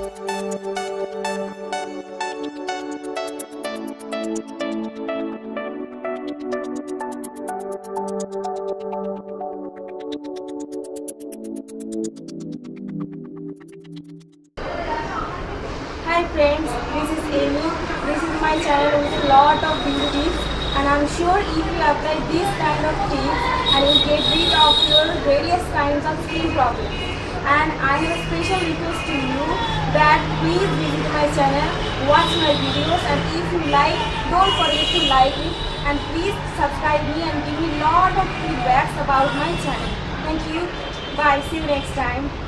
Hi friends, this is Amy. This is my channel with a lot of beauty tips, and I'm sure if you apply this kind of tips and you get rid of your various kinds of skin problems. And I have a special request to you that please visit my channel, watch my videos, and if you like, don't forget to like it, and please subscribe me and give me a lot of feedbacks about my channel. Thank you. Bye. See you next time.